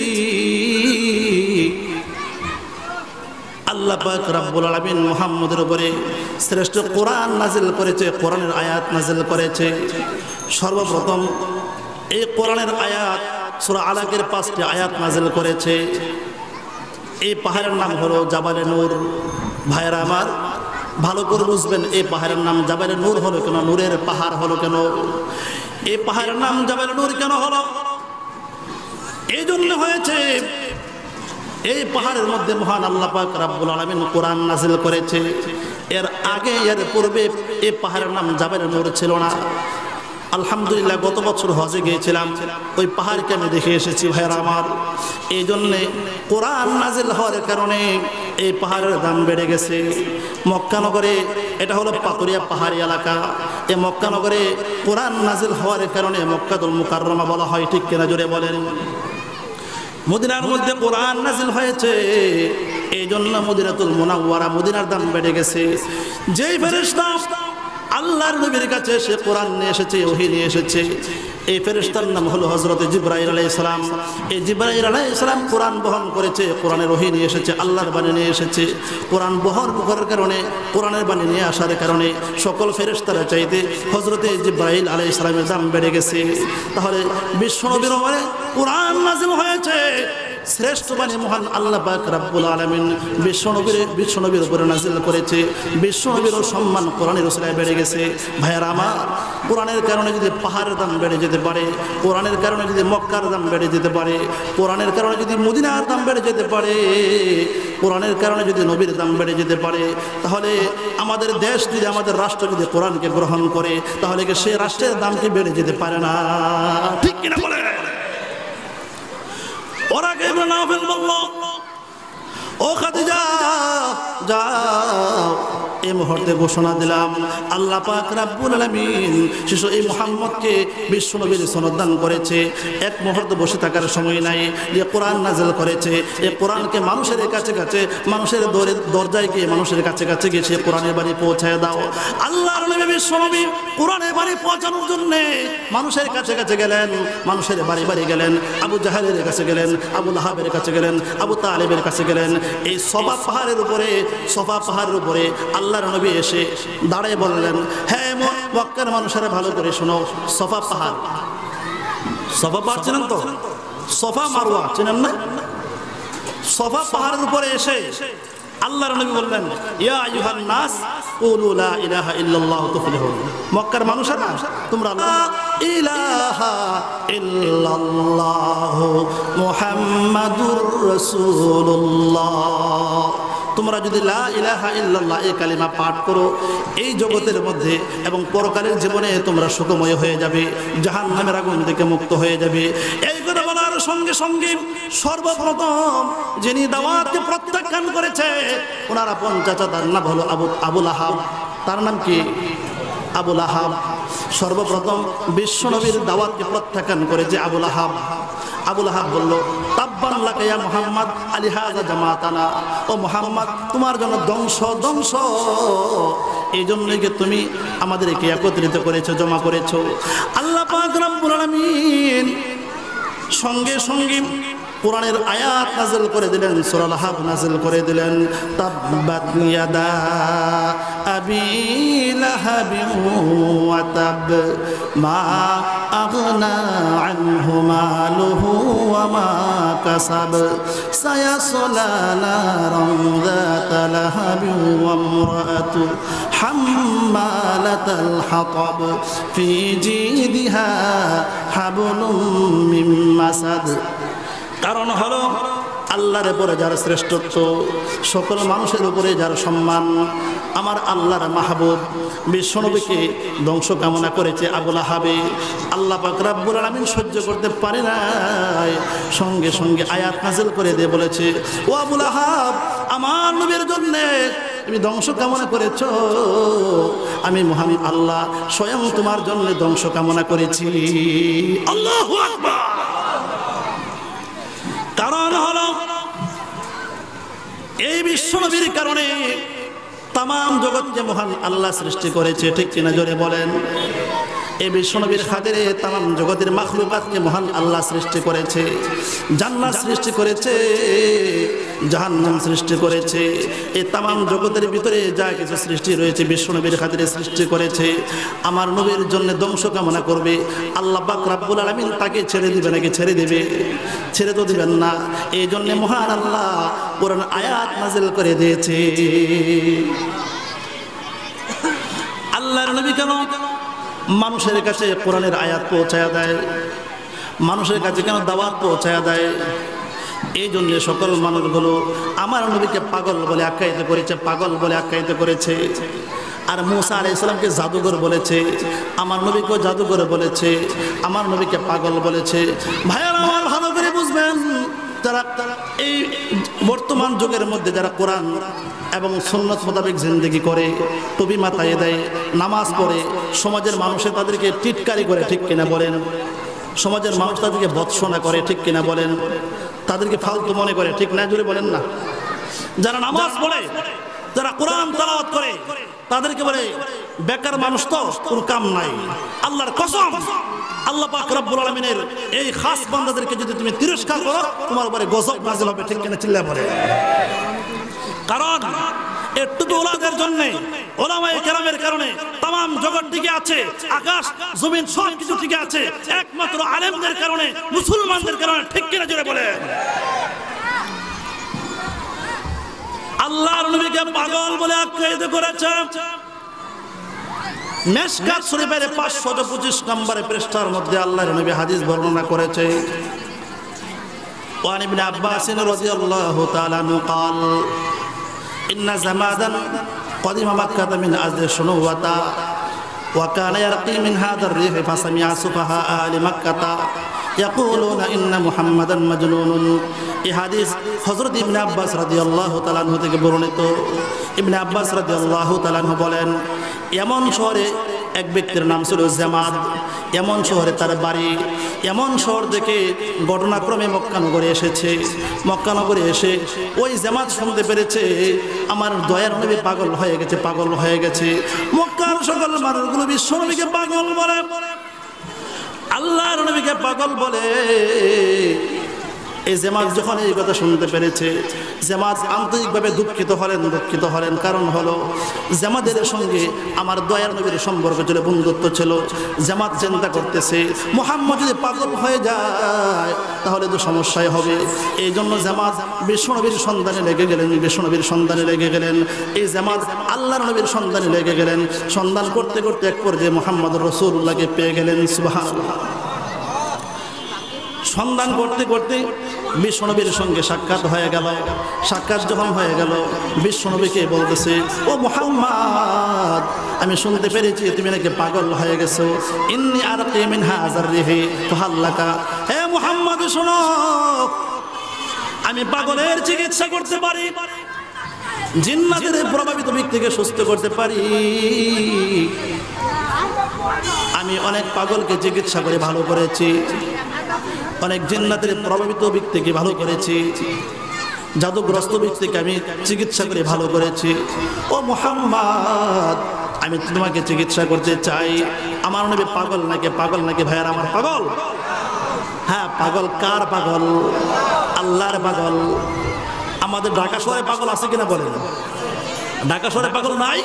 আল্লাহ পাক রব্বুল আলামিন মুহাম্মদের উপরে শ্রেষ্ঠ কোরআন নাজিল করেছে, কোরআনের আয়াত নাজিল করেছে। সর্বপ্রথম এই কোরআনের আয়াত সূরা আলাকের 5টি আয়াত নাজিল করেছে। এই পাহাড়ের নাম হলো জাবালে নূর। ভাইরা আমার, ভালো করে বুঝবেন এই পাহাড়ের নাম জাবালে নূর হলো কেন, নূরের পাহাড় হলো কেন, এই পাহাড়ের নাম জাবালে নূর কেন হলো? এই জন্য হয়েছে এই পাহাড়ের মধ্যে মহান আল্লাহ পাক রব্বুল আলামিন কোরআন নাজিল করেছে। এর আগে এর পূর্বে এই পাহাড়ের নাম জাবালে নূর ছিল না। আলহামদুলিল্লাহ, গত বছর হজে গিয়েছিলাম, ওই পাহাড়কে আমি দেখে এসেছি ভাইরা আমার। এই জন্যে কোরআন নাজিল হওয়ার কারণে এই পাহাড়ের দাম বেড়ে গেছে। মক্কানগরে, এটা হলো পাতুরিয়া পাহাড়ি এলাকা, এই মক্কানগরে কোরআন নাজিল হওয়ার কারণে মক্কাতুল মুকাররমা বলা হয়। ঠিক কিনা জোরে বলেন? মদিনার মধ্যে কোরআন নাজিল হয়েছে, এই জন্য মদিনাতুল মুনাওয়ারা, মদিনার দাম বেড়ে গেছে। যেই ফেরেশতা আল্লাহর নবীর কাছে সে কোরআন নিয়ে এসেছে, ওহী নিয়ে এসেছে, এই ফেরেশতার নাম হলো হযরত জিবরাইল আলাইহিস সালাম। এই জিবরাইল আলাইহিস সালাম কোরআন বহন করেছে, কোরআনের ওহী নিয়ে এসেছে, আল্লাহর বাণী নিয়ে এসেছে। কোরআন বহন করার কারণে, কোরআনের বাণী নিয়ে আসার কারণে সকল ফেরেশতারা চাইতে হযরত জিবরাইল আলাইহিস সালামের দাম বেড়ে গেছে। তাহলে বিশ্বনবীর উপরে কোরআন নাযিল হয়েছে, শ্রেষ্ঠ বাণী মহান আল্লাহ পাক রব্বুল আলামিন বিশ্বনবীর উপরে নাযিল করেছে। বিশ্বনবীর সম্মান কোরআনের উসিলায় বেড়ে গেছে। ভাইয়ারা আমার, কোরআনের কারণে যদি পাহাড়ের দাম বেড়ে যেতে পারে, কোরআনের কারণে যদি মক্কার দাম বেড়ে যেতে পারে, কোরআনের কারণে যদি মদিনার দাম বেড়ে যেতে পারে, কোরআনের কারণে যদি নবীর দাম বেড়ে যেতে পারে, তাহলে আমাদের দেশ যদি, আমাদের রাষ্ট্র যদি কোরআনকে গ্রহণ করে, তাহলে কি সে রাষ্ট্রের দাম কি বেড়ে যেতে পারে না? ঠিক কিনা বলে? ওয়ারাকা ইবনে নাওফেল বলল, ও খাদিজা যাও, এই মুহূর্তে ঘোষণা দিলাম আল্লাহ পাক রব্বুল আলামিন শিশু এই মুহাম্মদকে বিশ্ব নবীর সনদ দান করেছে। এক মুহূর্তে বসে থাকার সময় নাই, যে কোরআন নাজিল করেছে, এই কোরআনকে মানুষের কাছে কাছে, মানুষের দরজায় গিয়ে, মানুষের কাছে কাছে গিয়ে সে কোরআনের বাণী পৌঁছায় দাও। আল্লাহর নবী বিশ্ব নবী কোরআনের বাণী পৌঁছানোর জন্য মানুষের কাছে কাছে গেলেন, মানুষের বাড়ি বাড়ি গেলেন, আবু জাহেলের কাছে গেলেন, আবু লাহাবের কাছে গেলেন, আবু তালেবের কাছে গেলেন। এই সফা পাহাড়ের উপরে আল্লাহর নবী এসে দাঁড়িয়ে বললেন, হ্যাঁ মক্কার মানুষেরা ভালো করে শোনো, সফা পাহাড় সফা পাহাড় চেনেন তো? সফা মারওয়া চেনেন না? সফা পাহাড়ের উপরে এসে আল্লাহর নবী বললেন, ইয়া আইয়ুহান নাস কুলু লা ইলাহা ইল্লাল্লাহ তুফলিহুন। মক্কার মানুষেরা তোমরা লা ইলাহা ইল্লাল্লাহ মুহাম্মাদুর রাসূলুল্লাহ, তোমরা যদি লা ইলাহা ইল্লাল্লাহ এই কালিমা পাঠ করো এই জগতের মধ্যে এবং পরকালের জীবনে তোমরা সুখময় হয়ে যাবে, জাহান্নামের আগুন থেকে মুক্ত হয়ে যাবে। এই কথা বলার সঙ্গে সঙ্গে সর্বপ্রথম যিনি দাওয়াতকে প্রত্যাখ্যান করেছে ওনার আপন চাচা, তার নাম হলো আবু লাহাব। তার নাম কি? আবু লাহাব। সর্বপ্রথম বিশ্বনবীর দাওয়াতকে প্রত্যাখ্যান করেছে আবু লাহাব। আবু লাহাব বলল, তাব্বান লাকা ইয়া মুহাম্মদ আলিহাযা জামাতানা, ও মুহাম্মদ তোমার জন্য ধ্বংস ধ্বংস, এই জন্যই কি তুমি আমাদেরকে একত্রিত করেছো, জমা করেছো। আল্লাহ পাক রব্বুল আলামিন সঙ্গে সঙ্গে কোরআনের আয়াত নাযিল করে দিলেন, সূরা লাহাব নাযিল করে দিলেন। তাব্বাত ইয়াদা আবি লাহাবিন ওয়া তাব মা আগনা আনহু মালুহু ওয়া মা কাসাব সায়াসলা নারান যাতা লাহাবিন ওয়া ইমরাআতু হাম্মালাতাল হাতাব ফি জিদিহা হাবলুম মিন মাসাদ। কারণ হলো আল্লাহর উপরে যার শ্রেষ্ঠত্ব, সকল মানুষের উপরে যার সম্মান, আমার আল্লাহর মাহবুব বিশ্বনবীকে ধ্বংস কামনা করেছে আবু লাহাবে। আল্লাহ পাক রব্বুল আলামিন সহ্য করতে পারে নাই, সঙ্গে সঙ্গে আয়াত নাযিল করে দিয়ে বলেছে, ও আবু লাহাব, আমার নবীর জন্য তুমি ধ্বংস কামনা করেছ, আমি মহান আল্লাহ স্বয়ং তোমার জন্য ধ্বংস কামনা করেছি। আল্লাহু আকবার। কারণ হলো এই বিশ্বনবীর কারণে তাম জগৎকে মহান আল্লাহ সৃষ্টি করেছে, ঠিক কিনা জোরে বলেন? এই বিশ্বনবীর খাতিরে তাম জগতের মাখলুকাতকে মহান আল্লাহ সৃষ্টি করেছে, জান্নাত সৃষ্টি করেছে, জাহান্নাম সৃষ্টি করেছে। এই তাম জগতের ভিতরে যা কিছু সৃষ্টি রয়েছে বিশ্বনবীর খাতিরে সৃষ্টি করেছে। আমার নবীর জন্য ধ্বংস কামনা করবে, আল্লাহ পাক রব্বুল আলামিন তাকে ছেড়ে দিবে নাকি? ছেড়ে দেবে? ছেড়ে তো দিবেন না। এই জন্য মহান আল্লাহ কোরআন আয়াত নাযিল করে দিয়েছে। আল্লাহর নবী কেন মানুষের কাছে কোরআনের আয়াত পৌঁছায়া দেয়, মানুষের কাছে কেন দাওয়াত পৌঁছায়া দেয়? এই জন্য সকল মানুষগুলো আমার নবীকে পাগল বলে আখ্যায়িত করেছে, পাগল বলে আখ্যায়িত করেছে। আর মুসা আলাইহিস সালামকে জাদুঘর বলেছে, আমার নবীকেও জাদুঘর বলেছে, আমার নবীকে পাগল বলেছে। ভাইয়ারা আমার ভালো করে বুঝবেন, যারা এই বর্তমান যুগের মধ্যে যারা কোরআন এবং সুন্নত মোতাবেক জিন্দেগি করে, টুপি মাথায় দেয়, নামাজ পড়ে, সমাজের মানুষে তাদেরকে টিটকারি করে, ঠিক কিনা বলেন? সমাজের মানুষ তাদেরকে ভৎসনা করে, ঠিক কিনা বলেন? তাদেরকে ফালতু মনে করে, ঠিক না জোরে বলেন না? যারা নামাজ পড়ে, যারা কোরআন তেলাওয়াত করে, তাদেরকে বলে বেকার মানুষ, তো কোনো কাম নাই। আল্লাহর কসম, আল্লাহ পাক রব্বুল আলামিনের এই খাস বান্দাদেরকে যদি তুমি তিরস্কার করো, তোমার উপরে গজব নাযিল হবে, ঠিক কিনা চিল্লায় বলে? কারণ একটু ওলাদের জন্য, ওলামায়ে কেরামের কারণে তাম জগৎ টিকে আছে, আকাশ জমিন সব কিছু টিকে আছে একমাত্র আলেমদের কারণে, মুসলমানদের কারণে, ঠিক কিনা জোরে বলে? আল্লাহর নবীকে পাগল বলে আখ্যায়িত করেছে। মিশকাত শরীফের 525 নম্বরের পৃষ্ঠার মধ্যে আল্লাহর নবী হাদিস বর্ণনা করেছে। ওয়ান ইবনে আব্বাস রাদিয়াল্লাহু তাআলা আনহু قال إن زمادا قدم مكة من أزل شنوة وكان يرقي من هذا الريح فسمع سفهاء أهل مكة يقولون إن محمدا مجنون। এই হাদিস হযরত ইবনে আব্বাস রাদিয়াল্লাহু তাআলা আনহু থেকে বর্ণিত। ইবনে আব্বাস রাদিয়াল্লাহু তাআলা আনহু বলেন, এমন শহরে এক ব্যক্তির নাম ছিল জামাদ, এমন শহরে তার বাড়ি। এমন শহর থেকে ঘটনাক্রমে মক্কা নগরে এসেছে। মক্কা নগরে এসে ওই জামাত শুনতে পেরেছে আমার দয়ার নবী পাগল হয়ে গেছে, পাগল হয়ে গেছে। মক্কার সকল মানুষগুলো বিশ্ব নবীকে পাগল বলে, আল্লাহর নবীকে পাগল বলে। এই জামাত যখন এই কথা শুনতে পেরেছে, জামাত আন্তরিকভাবে দুঃখিত হলেন। কারণ হলো জামাতের সঙ্গে আমার দয়ার নবীর সম্পর্ক ছিল, বন্ধুত্ব ছিল। জামাত চিন্তা করতেছে মুহাম্মদ যদি পাগল হয়ে যায় তাহলে তো সমস্যাই হবে। এই জন্য জামাত বিশ্বনবীর সন্ধানে লেগে গেলেন। এই জামাত আল্লাহর নবীর সন্ধানে লেগে গেলেন। সন্ধান করতে করতে এক পর্যায়ে মুহাম্মদ রাসূলুল্লাহকে পেয়ে গেলেন। সুবহানাল্লাহ। সন্ধান করতে করতে বিশ্বনবীর সঙ্গে সাক্ষাৎ হয়ে গেল। সাক্ষাৎ যখন হয়ে গেল, বিশ্বনবীকে বলতেছে, ও মুহাম্মদ, আমি শুনতে পেরেছি তুমি নাকি পাগল হয়ে গেছো। ইন্নী আরকি মিন হাযার রিহি ফাহাল্লাকা। হে মুহাম্মদ শোনো, আমি পাগলের চিকিৎসা করতে পারি, জিন্নাতের প্রভাবিত ব্যক্তিকে সুস্থ করতে পারি। আমি অনেক পাগলকে চিকিৎসা করে ভালো করেছি, অনেক জিন্নাতের প্রভাবিত ব্যক্তিকে ভালো করেছি, জাদুগ্রস্ত ব্যক্তিকে আমি চিকিৎসা করে ভালো করেছি। ও মুহাম্মদ, আমি তোমাকে চিকিৎসা করতে চাই। আমার নবী পাগল নাকি ভাইয়ার আমার পাগল? হ্যাঁ পাগল। কার পাগল? আল্লাহর পাগল। আমাদের ঢাকা শহরে পাগল আছে কিনা বলেন? ঢাকা শহরে পাগল নাই?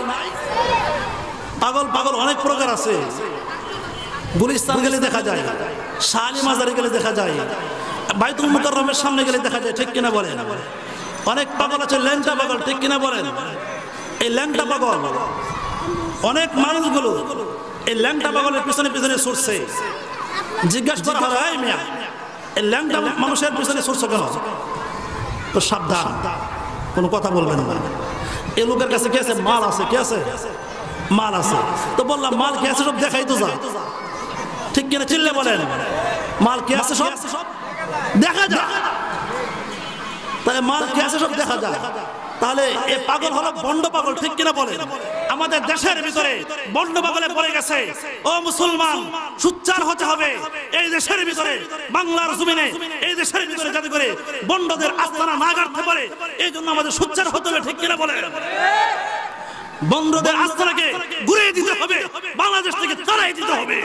পাগল অনেক প্রকার আছে। গুলিস্তান গেলে দেখা যায়, শালি মাজারে গেলে দেখা যায়, বাইতুল মুকাররমের সামনে গেলে দেখা যায়, ঠিক কিনা বলেন? অনেক পাগল আছে ল্যাংটা পাগল, ঠিক কিনা বলেন? এই ল্যাংটা পাগল অনেক মানুষগুলো এই ল্যাংটা পাগলের পিছনে ছুটছে। জিজ্ঞাসা করা হয়, এই মিয়া, এই ল্যাংটা মানুষের পিছনে ছুটছে কেন? তো সাবধান, কোনো কথা বলবেন না। এই লোকের কাছে কি আছে? মাল আছে। কি আছে? মাল আছে। তো বললাম মাল কি আছে সব দেখাই তো যা, ঠিক কিনা? চিল্লে বলেন, মাল কি আছে সব দেখা যায়। তাহলে মাল কি আছে সব দেখা যায়। তাহলে এই পাগল হলো বন্ড পাগল, ঠিক কিনা বলেন? আমাদের দেশের ভিতরে বন্ড পাগলে পড়ে গেছে। ও মুসলমান, সুচ্চার হতে হবে এই দেশের ভিতরে, বাংলার জমিনে, এই দেশের ভিতরে, যাতে করে বন্ডদের আস্তানা না গাড়তে পারে। এই জন্য আমাদের সুচ্চার হতে হবে, ঠিক কিনা বলেন? বন্ডদের আস্তানাকে ঘুরিয়ে দিতে হবে, বাংলাদেশ থেকে তাড়াই দিতে হবে।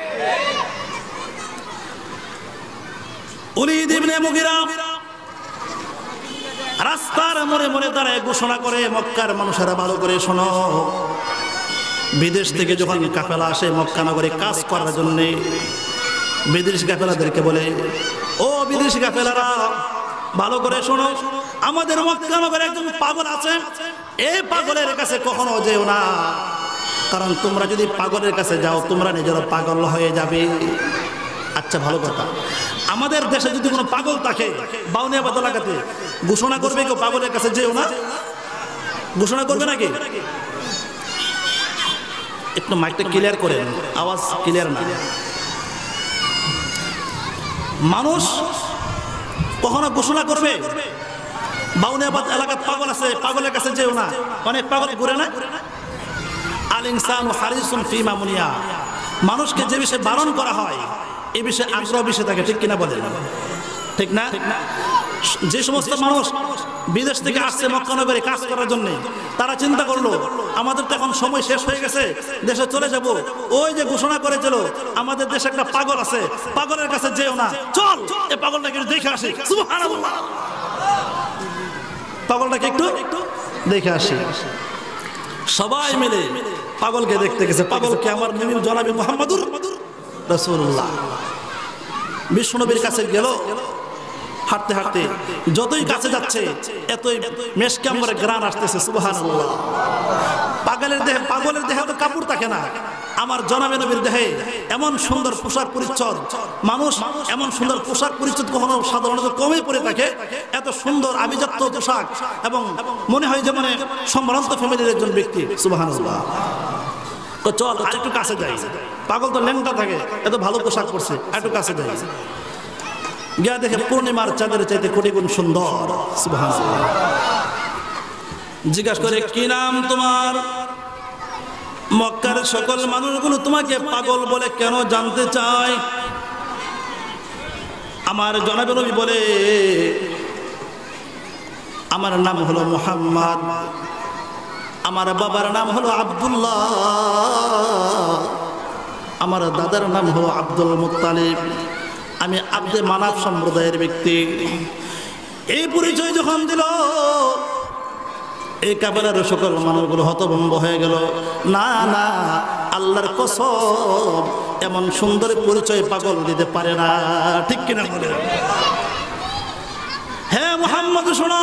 ওলীদ ইবনে মুগীরা রাস্তার মোড়ে দাঁড়ায় ঘোষণা করে, মক্কার মানুষেরা ভালো করে শোনো, বিদেশ থেকে যখন কাফেলা আসে মক্কা নগরে কাজ করার জন্য, বিদেশি কাফেলাদেরকে বলে, ও বিদেশি কাফেলারা ভালো করে শোনো, আমাদের মক্কা নগরে একজন পাগল আছে, এই পাগলের কাছে কখনো যেও না, কারণ তোমরা যদি পাগলের কাছে যাও তোমরা নিজেরা পাগল হয়ে যাবে। আচ্ছা ভালো কথা, আমাদের দেশে যদি কোনো পাগল থাকে বাউনিয়াবাদ এলাকাতে ঘোষণা করবে কেউ পাগলের কাছে যেও না, ঘোষণা করবে নাকি? একটু মাইকটা ক্লিয়ার করেন, আওয়াজ ক্লিয়ার না। মানুষ কখনো ঘোষণা করবে বাউনিয়াবাদ এলাকার পাগল আছে, পাগলের কাছে যেও না? অনেক পাগল ঘুরে না। আল ইনসানু হারিসুন ফিমা মুনিয়া, মানুষকে যে বিষয়ে বারণ করা হয় এই বিষয়ে আগ্রহ বেশি থাকে, ঠিক কিনা বলেন? ঠিক না? যে সমস্ত মানুষ বিদেশ থেকে আসছে মক্কা নগরে কাজ করার জন্য, তারা চিন্তা করলো আমাদের তো এখন সময় শেষ হয়ে গেছে, দেশে চলে যাব। ওই যে ঘোষণা করেছিল আমাদের দেশে একটা পাগল আছে, পাগলের কাছে যেও না, চল এই পাগলটাকে দেখে আসি। সুবহানাল্লাহ, পাগলটাকে একটু দেখে আসি। সবাই মিলে পাগলকে দেখতে গেছে। পাগলকে আমার নবী জনাবে মুহাম্মদুর রাসূলুল্লাহ বিশ্বনবীর কাছে গেল। হাঁটতে হাঁটতে যতই কাছে যাচ্ছে এতই মেশকাম্বরে গ্রান আসতেছে। সুবহানাল্লাহ। পাগলের দেহে তো কাপড় থাকে না, আমার জনাবে নবীর দেহে এমন সুন্দর পোশাক পরিচ্ছদ, মানুষ এমন সুন্দর পোশাক পরিচ্ছদ কখনো সাধারণত কমই পরে থাকে। এত সুন্দর আভিজাত্য পোশাক এবং মনে হয় যে মানে সম্ভ্রান্ত ফ্যামিলির একজন ব্যক্তি। সুবহানাল্লাহ। তো চল আর একটু কাছে যাই, পাগল তো ল্যাংটা থাকে, এত ভালো পোশাক পরছে, একটু কাছে যাই। গিয়া দেখে পূর্ণিমার চাঁদের চাইতে কোটি গুণ সুন্দর। সুবহানাল্লাহ। জিজ্ঞাসা করে কি নাম তোমার? মক্কার সকল মানুষগুলো তোমাকে পাগল বলে কেন জানতে চায়। আমার জনাবে নবী বলে, আমার নাম হলো মুহাম্মদ, আমার বাবার নাম হলো আব্দুল্লাহ, আমার দাদার নাম হলো আব্দুল মুত্তালিব, আমি আব্দে মানাফ সম্প্রদায়ের ব্যক্তি। এই পরিচয় যখন দিল, এই কাফেলার সকল মানুষগুলো হতভম্ব হয়ে গেল। না না, আল্লাহর কসম, এমন সুন্দর পরিচয় পাগল দিতে পারে না। ঠিক কিনা বলে? হ্যাঁ মুহাম্মদ, শোনো,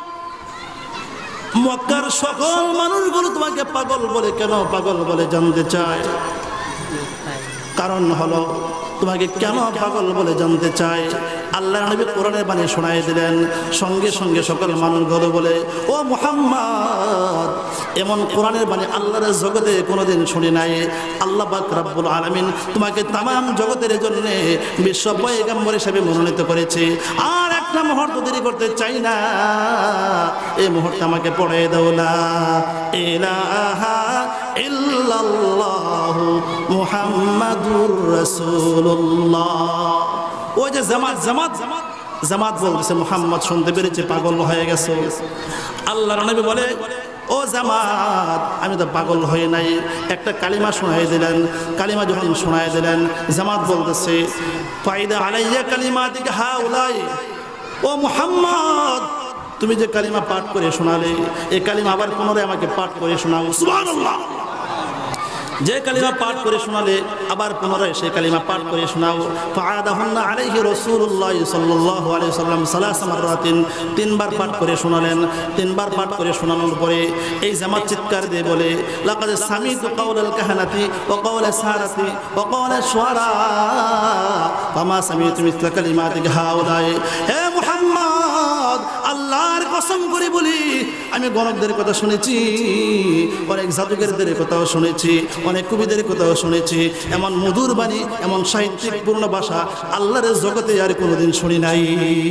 মক্কার সকল মানুষগুলো তোমাকে পাগল বলে। কেন পাগল বলে জানতে চায়? কারণ হলো, তোমাকে কেন পাগল বলে জানতে চাই। আল্লাহ নবী কোরআনের বাণী শোনায় দিলেন। সঙ্গে সঙ্গে সকল মানুষগুলো বলে, ও মুহাম্মদ, এমন কোরআনের বাণী আল্লাহর জগতে কোনোদিন শুনি নাই। আল্লাহ পাক রব্বুল আলামিন তোমাকে তামাম জগতের জন্য বিশ্ব পয়গম্বর হিসেবে মনোনীত করেছে। আর একটা মুহূর্ত দেরি করতে চাই না, এই মুহূর্তে আমাকে পড়ে দাও লা ইলাহা ইল্লাল্লাহু মুহাম্মাদুর রাসূলুল্লাহ। ওই যে জামাত জামাত জামাত বলছে, মুহাম্মদ শুনতে পেরেছে, পাগল হয়ে গেছে। আল্লাহর নবী বলে, ও জামাত, আমি তো পাগল হই নাই। একটা কালিমা শোনায় দিলেন। কালিমা যখন শোনায় দিলেন, জামাত বলতেছে, ফাইদা আলাইয়া কালিমাতিকা হাউলাই। ও মুহাম্মদ, তুমি যে কালিমা পাঠ করে শোনালে, এই কালিমা আবার পুনরায় আমাকে পাঠ করে শোনাও। সুবহানাল্লাহ। যে কালিমা পাঠ করে শোনালে আবার পুনরায় সেই কালিমা পাঠ করে শোনাও। ফাআদাহুন্না আলাইহি রাসূলুল্লাহ সাল্লাল্লাহু আলাইহি ওয়াসাল্লাম সালাসা মাররাতিন, তিনবার পাঠ করে শোনালেন। তিনবার পাঠ করে শোনানোর পরে এই জামাত চিৎকার দিয়ে বলে, লাকাদ সামিতু কাওলাল কাহানাতি ওয়া কাওলা সারাতি ওয়া কাওলা শুআরা ফামা সামিতু মিসলা কালিমাতিকা হাউলাই। হে মুহাম্মদ, আল্লাহর কসম করে বলি, আমি গণকদের কথা শুনেছি, অনেক জাদুঘরদের কথাও শুনেছি, অনেক কবিদের কথাও শুনেছি। এমন মধুর বাণী, এমন সাহিত্যিক পূর্ণ ভাষা আল্লাহর জগতে আর কোনোদিন শুনি নাই।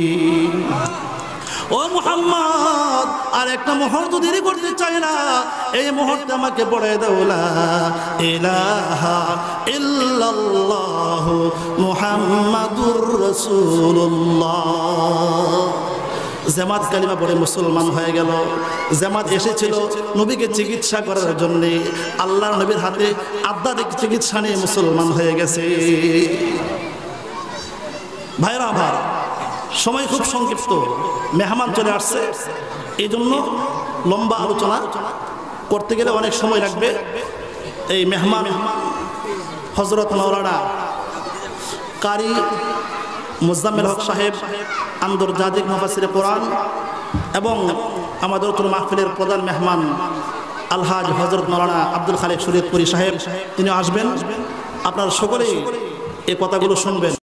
ও মুহাম্মদ, আর একটা মুহূর্ত দেরি করতে চাই না, এই মুহূর্তে আমাকে পড়ে দাও লা ইলাহা ইল্লাল্লাহু মুহাম্মাদুর রাসূলুল্লাহ। জামাত কালিমা পড়ে মুসলমান হয়ে গেল। জামাত এসেছিল নবীকে চিকিৎসা করার জন্য। আল্লাহর নবীর হাতে আধ্যাত্মিক চিকিৎসা নিয়ে মুসলমান হয়ে গেছে। ভাইরা আমার, সময় খুব সংক্ষিপ্ত, মেহমান চলে আসছে, এই জন্য লম্বা আলোচনা করতে গেলে অনেক সময় লাগবে। এই মেহমান হযরত মাওলানা কারি মুজাম্মেল হক সাহেব, আন্তর্জাতিক মুফাসসিরে কোরআন, এবং আমাদের মাহফিলের প্রধান মেহমান আলহাজ হযরত মাওলানা আব্দুল খালেক শরীয়তপুরী সাহেব, তিনি আসবেন। আপনারা সকলেই এই কথাগুলো শুনবেন।